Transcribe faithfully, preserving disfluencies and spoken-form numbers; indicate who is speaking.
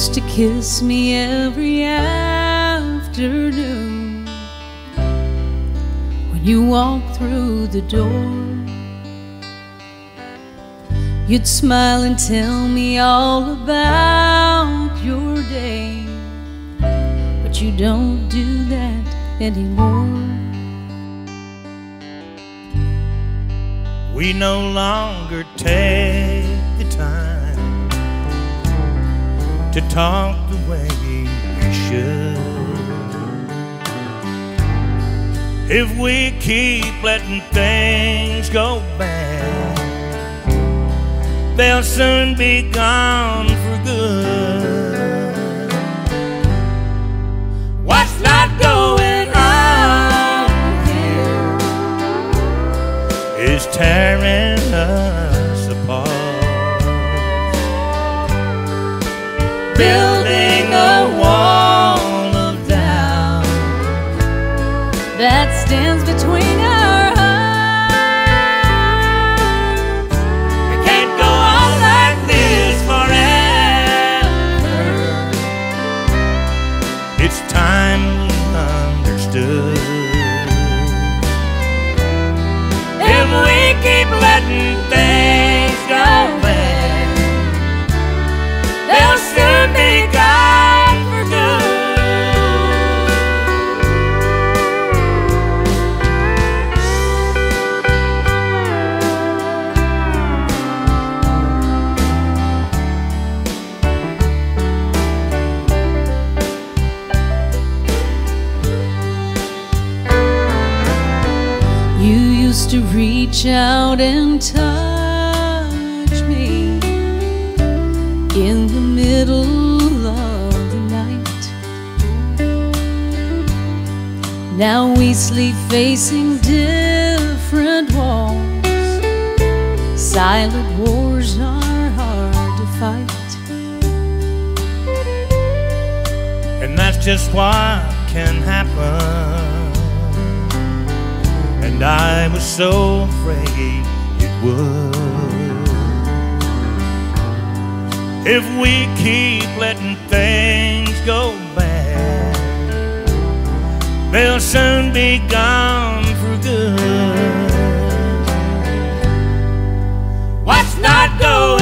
Speaker 1: used to kiss me every afternoon when you walked through the door. You'd smile and tell me all about your day, but you don't do that anymore.
Speaker 2: We no longer take the time to talk the way we should. If we keep letting things go bad, they'll soon be gone for good. What's not going on here is tearing us apart, building a wall of doubt
Speaker 1: that stands between our hearts.
Speaker 2: It can't go on like this forever. It's time we understood. If we keep letting things go bad, they'll soon be gone for good.
Speaker 1: You used to reach out and touch me in the middle of the night. Now we sleep facing different walls. Silent wars are hard to fight,
Speaker 2: And that's just what can happen. And I was so afraid it would. If we keep letting things go bad, they'll soon be gone for good. What's not going